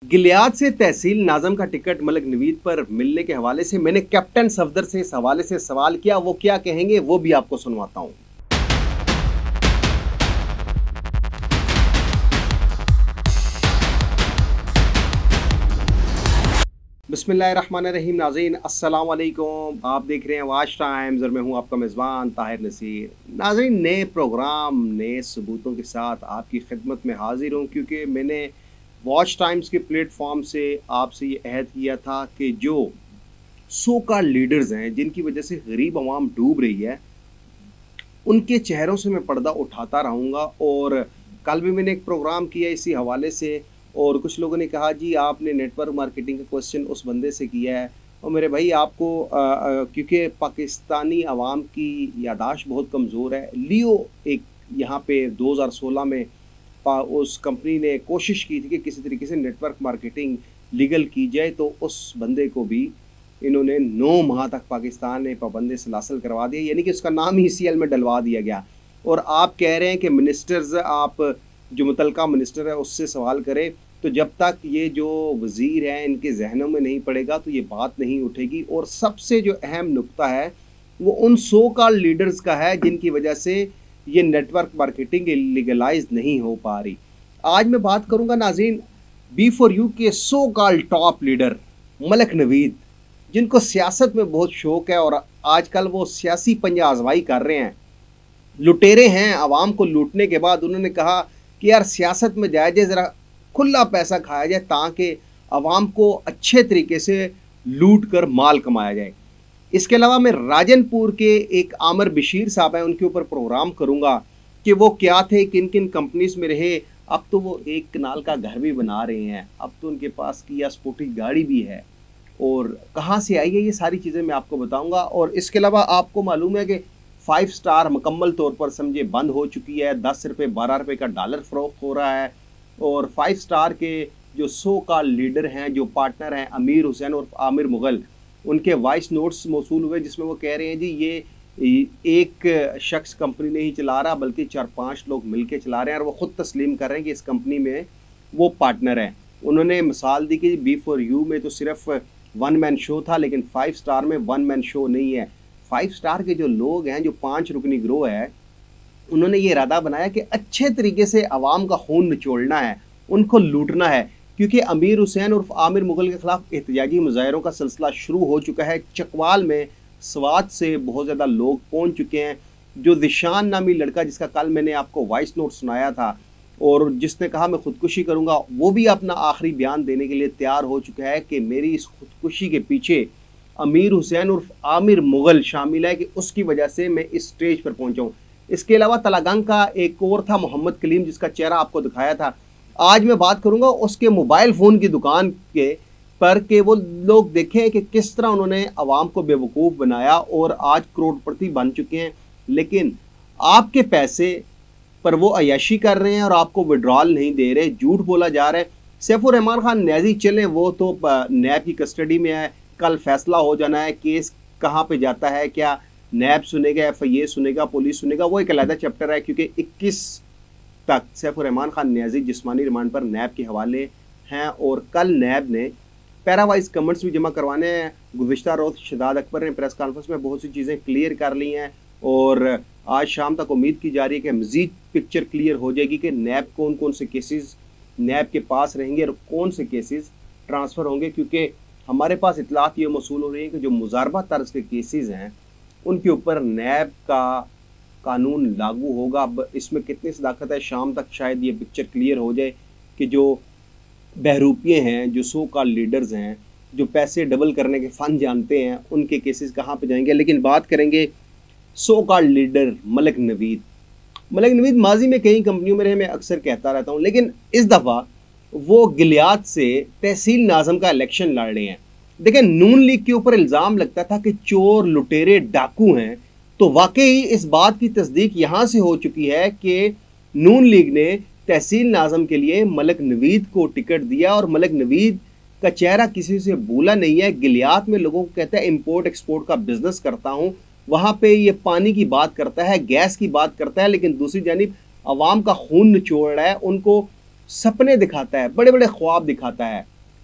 Gilead से तहसील नाज़म का ticket Malik Naveed पर मिलने के हवाले से मैंने कैप्टन सफदर से इस हवाले से सवाल किया। वो क्या कहेंगे वो भी आपको सुनवाता हूँ। बिस्मिल्लाहिर्रहमानिर्रहीम। नाज़रीन अस्सलाम वालेकुम। आप देख रहे हैं वाच टाइम्स और मैं हूँ आपका मेज़बान ताहिर नसीर। नाज़रीन, नए प्रोग्राम नए सबूतों के साथ आपकी खिदमत में हाजिर हूँ, क्योंकि मैंने वॉच टाइम्स के प्लेटफॉर्म से आपसे ये अहद किया था कि जो सो कॉल्ड लीडर्स हैं जिनकी वजह से गरीब आवाम डूब रही है, उनके चेहरों से मैं पर्दा उठाता रहूँगा। और कल भी मैंने एक प्रोग्राम किया इसी हवाले से, और कुछ लोगों ने कहा जी आपने नेटवर्क मार्केटिंग का क्वेश्चन उस बंदे से किया है। और मेरे भाई आपको क्योंकि पाकिस्तानी आवाम की यादाश्त बहुत कमज़ोर है। लियो एक यहाँ पे 2016 में उस कंपनी ने कोशिश की थी कि किसी तरीके से नेटवर्क मार्केटिंग लीगल की जाए, तो उस बंदे को भी इन्होंने 9 माह तक पाकिस्तान ने पाबंदी से हासिल करवा दिया, यानी कि उसका नाम ही CL में डलवा दिया गया। और आप कह रहे हैं कि मिनिस्टर्स, आप जो मुतलका मिनिस्टर है उससे सवाल करें, तो जब तक ये जो वज़ीर हैं इनके जहनों में नहीं पड़ेगा तो ये बात नहीं उठेगी। और सबसे जो अहम नुक्ता है वो उन सो कॉल्ड लीडर्स का है जिनकी वजह से ये नेटवर्क मार्केटिंग लीगलाइज नहीं हो पा रही। आज मैं बात करूंगा नाज़रीन B4U के so called top leader Malik Naveed, जिनको सियासत में बहुत शौक़ है और आजकल वो सियासी पंजा आजमाई कर रहे हैं। लुटेरे हैं, आवाम को लूटने के बाद उन्होंने कहा कि यार सियासत में जाया जाए, ज़रा खुला पैसा खाया जाए ताकि आवाम को अच्छे तरीके से लूट कर माल कमाया जाए। इसके अलावा मैं राजनपुर के एक आमिर बशीर साहब हैं, उनके ऊपर प्रोग्राम करूंगा कि वो क्या थे, किन किन कंपनीज में रहे। अब तो वो एक कनाल का घर भी बना रहे हैं, अब तो उनके पास किया स्पोर्टी गाड़ी भी है, और कहाँ से आई है ये सारी चीज़ें मैं आपको बताऊंगा। और इसके अलावा आपको मालूम है कि 5 स्टार मुकम्मल तौर पर समझे बंद हो चुकी है। 10 रुपये 12 रुपये का डॉलर फ़रोख्त हो रहा है। और 5 स्टार के जो सो कॉल्ड लीडर हैं, जो पार्टनर हैं अमीर हुसैन और आमिर मुग़ल, उनके वॉइस नोट्स मौसूल हुए जिसमें वो कह रहे हैं जी ये एक शख्स कंपनी नहीं चला रहा बल्कि 4-5 लोग मिलके चला रहे हैं, और वो ख़ुद तस्लीम कर रहे हैं कि इस कंपनी में वो पार्टनर हैं। उन्होंने मिसाल दी कि B4U में तो सिर्फ 1 मैन शो था, लेकिन 5 स्टार में 1 मैन शो नहीं है। 5 स्टार के जो लोग हैं, जो 5 रुकनी गिरोह है, उन्होंने ये इरादा बनाया कि अच्छे तरीके से आवाम का खून निचोड़ना है, उनको लूटना है, क्योंकि अमीर हुसैन और आमिर मुग़ल के ख़िलाफ़ एहतजाजी मुज़ाहरों का सिलसिला शुरू हो चुका है। चकवाल में स्वात से बहुत ज़्यादा लोग पहुंच चुके हैं। जो दिशान नामी लड़का जिसका कल मैंने आपको वॉइस नोट सुनाया था और जिसने कहा मैं ख़ुदकुशी करूंगा, वो भी अपना आखिरी बयान देने के लिए तैयार हो चुका है कि मेरी इस खुदकुशी के पीछे अमीर हुसैन और आमिर मुग़ल शामिल है कि उसकी वजह से मैं इस स्टेज पर पहुँचा हूँ। इसके अलावा तलागंग का एक और था मोहम्मद कलीम, जिसका चेहरा आपको दिखाया था। आज मैं बात करूंगा उसके मोबाइल फ़ोन की दुकान के पर कि वो लोग देखें कि किस तरह उन्होंने आवाम को बेवकूफ़ बनाया और आज करोड़पति बन चुके हैं, लेकिन आपके पैसे पर वो अय्याशी कर रहे हैं और आपको विड्रॉल नहीं दे रहे, झूठ बोला जा रहा है। सैफुर रहमान खान न्याजी चलें, वो तो नैब की कस्टडी में है, कल फैसला हो जाना है, केस कहाँ पर जाता है, क्या नैब सुनेगा, FIA सुनेगा, पुलिस सुनेगा, वो एक अलग चैप्टर है, क्योंकि 21 तक सैफुर रहमान खान न्याजी जिस्मानी रिमांड पर नैब के हवाले हैं। और कल नैब ने पैरावाइज कमेंट्स भी जमा करवाने हैं। गुज़िश्ता रोज़ शहजाद अकबर ने प्रेस कॉन्फ्रेंस में बहुत सी चीज़ें क्लियर कर ली हैं, और आज शाम तक उम्मीद की जा रही है कि मज़ीद पिक्चर क्लियर हो जाएगी कि नैब कौन कौन से केसेस नैब के पास रहेंगे और कौन से केसेस ट्रांसफ़र होंगे, क्योंकि हमारे पास इतलात ये मौसूल हो रही है कि जो मुजारबा तर्ज के केसेस हैं उनके ऊपर नैब का कानून लागू होगा। अब इसमें कितनी सदाकत है, शाम तक शायद ये पिक्चर क्लियर हो जाए कि जो बहरूपिये हैं, जो सो कॉल्ड लीडर्स हैं, जो पैसे डबल करने के फ़न जानते हैं, उनके केसेस कहाँ पे जाएंगे। लेकिन बात करेंगे so called leader Malik Naveed. Malik Naveed माजी में कई कंपनियों में रहे, मैं अक्सर कहता रहता हूँ, लेकिन इस दफ़ा वो गिलियाद से तहसील नाज़म का इलेक्शन लड़ रहे हैं। देखें, नून लीग के ऊपर इल्ज़ाम लगता था कि चोर लुटेरे डाकू हैं, तो वाकई इस बात की तस्दीक यहाँ से हो चुकी है कि नून लीग ने तहसील नाज़म के लिए मलिक नवीद को टिकट दिया, और मलिक नवीद का चेहरा किसी से भूला नहीं है। गिलियात में लोगों को कहता है इम्पोर्ट एक्सपोर्ट का बिजनेस करता हूँ, वहाँ पे ये पानी की बात करता है, गैस की बात करता है, लेकिन दूसरी जानिब आवाम का खून निचोड़ रहा है, उनको सपने दिखाता है, बड़े बड़े ख्वाब दिखाता है।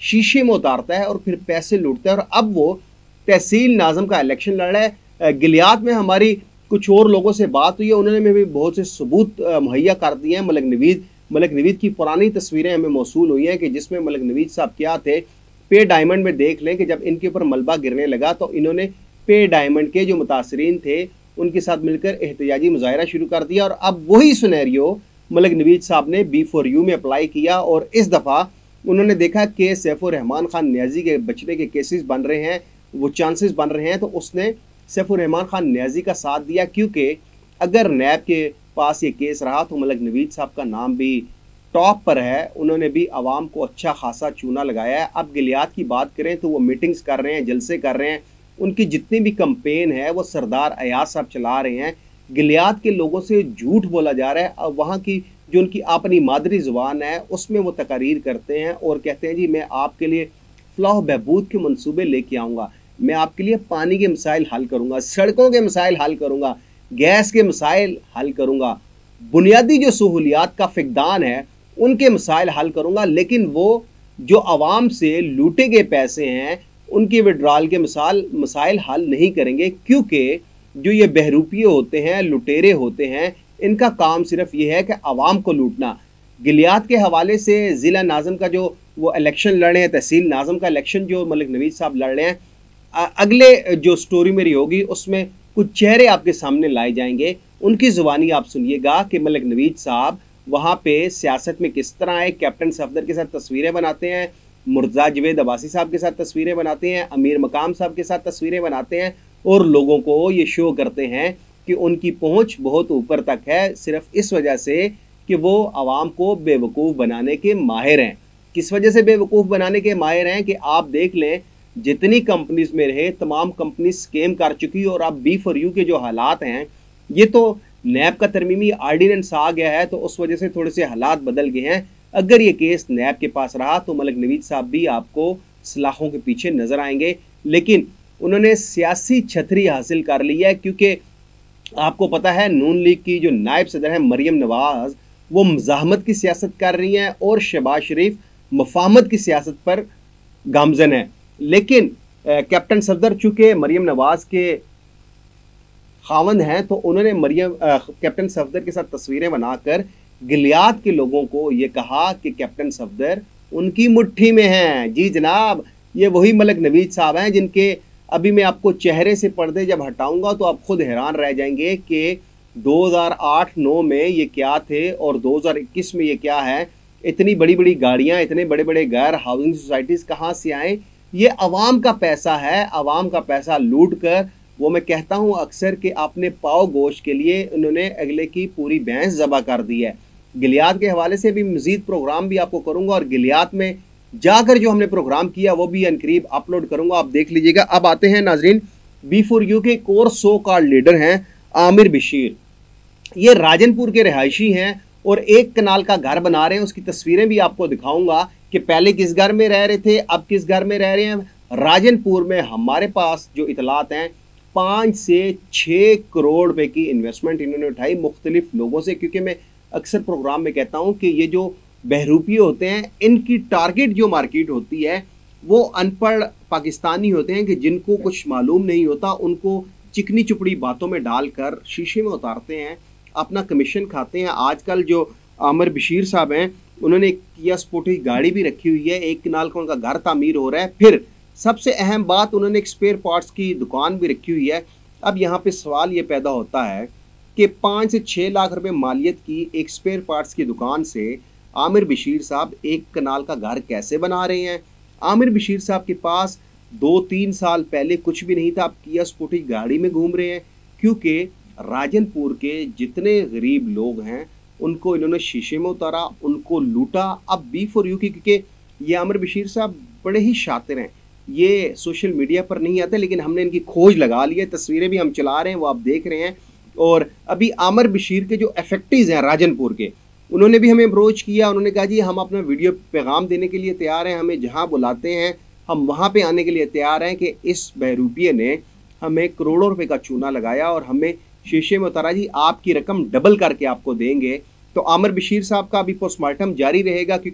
शीशे में उतारता है और फिर पैसे लूटता है। और अब वो तहसील नाज़म का इलेक्शन लड़ रहा है। गिलियात में हमारी कुछ और लोगों से बात हुई है, उन्होंने भी बहुत से सबूत मुहैया कर दिए हैं। मलिक नवीद की पुरानी तस्वीरें हमें मौसूल हुई हैं कि जिसमें मलिक नवीद साहब क्या थे। पे डायमंड में देख लें कि जब इनके ऊपर मलबा गिरने लगा तो इन्होंने पे डायमंड के जो मुतासरीन थे उनके साथ मिलकर एहतजाजी मुजाहरा शुरू कर दिया। और अब वही सिनेरियो मलिक नवीद साहब ने B4U में अप्लाई किया और इस दफ़ा उन्होंने देखा कि सैफुर रहमान खान न्याजी के बचने के केसेस बन रहे हैं, वो चांसेस बन रहे हैं, तो उसने सैफुर रहमान खान न्याजी का साथ दिया। क्योंकि अगर नैब के पास ये केस रहा तो मलिक नवीद साहब का नाम भी टॉप पर है। उन्होंने भी आवाम को अच्छा खासा चूना लगाया है। अब गिलियात की बात करें तो वो मीटिंग्स कर रहे हैं, जलसे कर रहे हैं, उनकी जितनी भी कंपेन है वो सरदार अयाज साहब चला रहे हैं। गिलियात के लोगों से झूठ बोला जा रहा है। अब वहाँ की जो उनकी अपनी मादरी ज़ुबान है उसमें वो तकारीर करते हैं और कहते हैं जी मैं आपके लिए फलाह बहबूद के मंसूबे लेके आऊँगा, मैं आपके लिए पानी के मसाइल हल करूँगा, सड़कों के मसाइल हल करूँगा, गैस के मसाइल हल करूँगा, बुनियादी जो सहूलियात का फ़िकदान है उनके मसाइल हल करूँगा। लेकिन वो जो आवाम से लूटे गए पैसे हैं उनके विड्रॉल के मसाइल हल नहीं करेंगे। क्योंकि जो ये बहरूपिये होते हैं, लुटेरे होते हैं, इनका काम सिर्फ ये है कि आवाम को लूटना। गिलियात के हवाले से ज़िला नाज़म का जो वो इलेक्शन लड़ रहे हैं, तहसील नाज़म का इलेक्शन जो मलिक नवीद साहब लड़ रहे हैं, अगले जो स्टोरी मेरी होगी उसमें कुछ चेहरे आपके सामने लाए जाएंगे, उनकी ज़ुबानी आप सुनिएगा कि मलिक नवीद साहब वहाँ पे सियासत में किस तरह आए। कैप्टन सफदर के साथ तस्वीरें बनाते हैं, मुर्तज़ा जवेद अब्बासी साहब के साथ तस्वीरें बनाते हैं, अमीर मकाम साहब के साथ तस्वीरें बनाते हैं और लोगों को ये शो करते हैं कि उनकी पहुंच बहुत ऊपर तक है, सिर्फ इस वजह से कि वो आवाम को बेवकूफ़ बनाने के माहिर हैं। किस वजह से बेवकूफ़ बनाने के माहिर हैं कि आप देख लें जितनी कंपनीज में रहे तमाम कंपनी स्कैम कर चुकी। और अब B4U के जो हालात हैं, ये तो नैब का तरमीमी आर्डीनेंस आ गया है तो उस वजह से थोड़े से हालात बदल गए हैं। अगर ये केस नैब के पास रहा तो मलिक नवीद साहब भी आपको सलाखों के पीछे नज़र आएंगे। लेकिन उन्होंने सियासी छतरी हासिल कर ली है, क्योंकि आपको पता है नून लीग की जो नायब सदर है मरियम नवाज, वो मज़ाहमत की सियासत कर रही हैं और शहबाज शरीफ मफाहमत की सियासत पर गामजन है। लेकिन कैप्टन सफदर चूँकि मरियम नवाज के खावंद हैं तो उन्होंने कैप्टन सफदर के साथ तस्वीरें बनाकर गिलियात के लोगों को ये कहा कि कैप्टन सफदर उनकी मुट्ठी में हैं। जी जनाब, ये वही मलिक नवीद साहब हैं जिनके अभी मैं आपको चेहरे से पर्दे जब हटाऊंगा तो आप खुद हैरान रह जाएंगे कि 2008-9 में ये क्या थे और 2021 में ये क्या है। इतनी बड़ी बड़ी गाड़ियाँ, इतने बड़े बड़े घर, हाउसिंग सोसाइटीज़ कहाँ से आए? ये आवाम का पैसा है। आवाम का पैसा लूट कर, वो मैं कहता हूँ अक्सर कि अपने पाव गोश्त के लिए उन्होंने अगले की पूरी भैंस ज़बा कर दी है। गिलियात के हवाले से भी मज़ीद प्रोग्राम भी आपको करूँगा और गिलियात में जाकर जो हमने प्रोग्राम किया वो भी अनकरीब अपलोड करूँगा, आप देख लीजिएगा। अब आते हैं नाजरीन, B4U के कोर सो कार्ड लीडर हैं आमिर बशीर। ये राजनपुर के रिहायशी हैं और एक कनाल का घर बना रहे हैं। उसकी तस्वीरें भी आपको दिखाऊंगा कि पहले किस घर में रह रहे थे, अब किस घर में रह रहे हैं। राजनपुर में हमारे पास जो इतलात हैं 5 से 6 करोड़ रुपए की इन्वेस्टमेंट इन्होंने उठाई मुख्तलिफ लोगों से। क्योंकि मैं अक्सर प्रोग्राम में कहता हूँ कि ये जो बहरूपिये होते हैं इनकी टारगेट जो मार्केट होती है वो अनपढ़ पाकिस्तानी होते हैं कि जिनको कुछ मालूम नहीं होता, उनको चिकनी चुपड़ी बातों में डालकर शीशे में उतारते हैं, अपना कमीशन खाते हैं। आजकल जो आमिर बशीर साहब हैं उन्होंने एक किया स्पोर्टी गाड़ी भी रखी हुई है, एक कनाल का उनका घर तामीर हो रहा है। फिर सबसे अहम बात, उन्होंने एक स्पेयर पार्ट्स की दुकान भी रखी हुई है। अब यहाँ पे सवाल ये पैदा होता है कि 5 से 6 लाख रुपए मालियत की एक स्पेयर पार्ट्स की दुकान से आमिर बशीर साहब एक कनाल का घर कैसे बना रहे हैं? आमिर बशीर साहब के पास 2-3 साल पहले कुछ भी नहीं था, अब किया स्पोर्टी गाड़ी में घूम रहे हैं। क्योंकि राजनपुर के जितने गरीब लोग हैं उनको इन्होंने शीशे में उतारा, उनको लूटा। अब B4U की, क्योंकि ये आमिर बशीर साहब बड़े ही शातिर हैं, ये सोशल मीडिया पर नहीं आते, लेकिन हमने इनकी खोज लगा ली है, तस्वीरें भी हम चला रहे हैं, वो आप देख रहे हैं। और अभी आमिर बशीर के जो इफेक्टिव्स हैं राजनपुर के, उन्होंने भी हमें अप्रोच किया। उन्होंने कहा जी हम अपना वीडियो पैगाम देने के लिए तैयार हैं, हमें जहाँ बुलाते हैं हम वहाँ पे आने के लिए तैयार हैं कि इस बहरूपिये ने हमें करोड़ों रुपए का चूना लगाया और हमें शीशे में उतारा, जी आपकी रकम डबल करके आपको देंगे। तो आमिर बशीर साहब का अभी पोस्टमार्टम जारी रहेगा, क्योंकि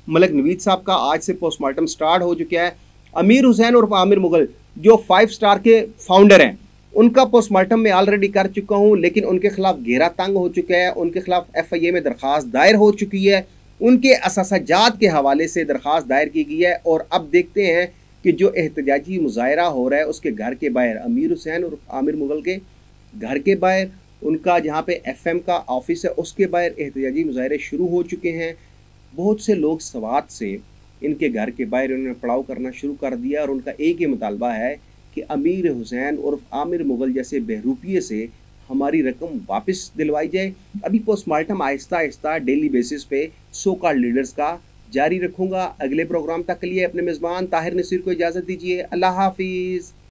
मलिक नवीद साहब का आज से पोस्टमार्टम स्टार्ट हो चुका है। अमीर हुसैन और आमिर मुगल जो 5 स्टार के फाउंडर हैं, उनका पोस्टमार्टम मैं ऑलरेडी कर चुका हूं, लेकिन उनके खिलाफ घेरा तंग हो चुका है, उनके खिलाफ FIA में दरख्वास्त दायर हो चुकी है, उनके असासाजात के हवाले से दरख्वास्त दायर की गई है। और अब देखते हैं कि जो एहतजाजी मुजाहरा हो रहा है उसके घर के बाहर, अमीर हुसैन और आमिर मुगल के घर के बाहर, उनका जहाँ पे FM का ऑफिस है उसके बाहर एहतजाजी मुजाहरे शुरू हो चुके हैं। बहुत से लोग सवात से इनके घर के बाहर उन्होंने पड़ाव करना शुरू कर दिया और उनका एक ही मुतालबा है कि अमीर हुसैन और आमिर मुगल जैसे बहरूपिये से हमारी रकम वापस दिलवाई जाए। अभी postmortem Aahista Aahista daily basis पे सो कॉल्ड लीडर्स का जारी रखूँगा। अगले प्रोग्राम तक के लिए अपने मेज़बान ताहिर नसीर को इजाज़त दीजिए। अल्लाह हाफिज़।